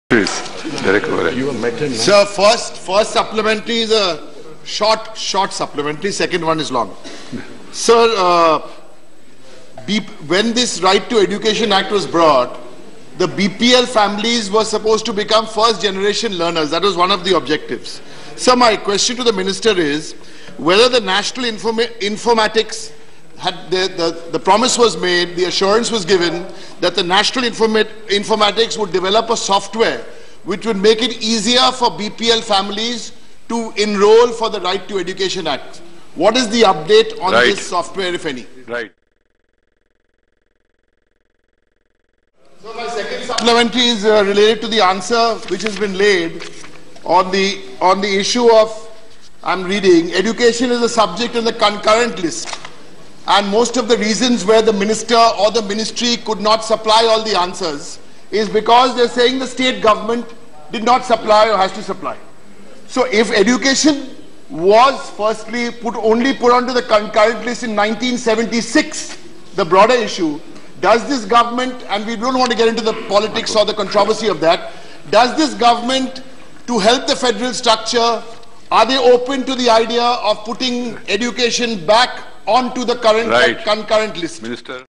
Please, Derek, over here. Sir, first supplementary is a short supplementary. Second one is long. Sir, when this Right to Education Act was brought, the BPL families were supposed to become first generation learners. That was one of the objectives. So my question to the minister is whether the national informatics had the promise was made, the assurance was given that the national informatics would develop a software which would make it easier for BPL families to enroll for the Right to Education Act. What is the update on this software, if any? Right. So my second supplementary is related to the answer which has been laid on the issue of, I'm reading, education is a subject in the concurrent list. And most of the reasons where the minister or the ministry could not supply all the answers is because they're saying the state government did not supply or has to supply. So if education was firstly only put onto the concurrent list in 1976, the broader issue, does this government, and we don't want to get into the politics or the controversy of that, does this government, to help the federal structure, are they open to the idea of putting education back onto the concurrent list? Minister.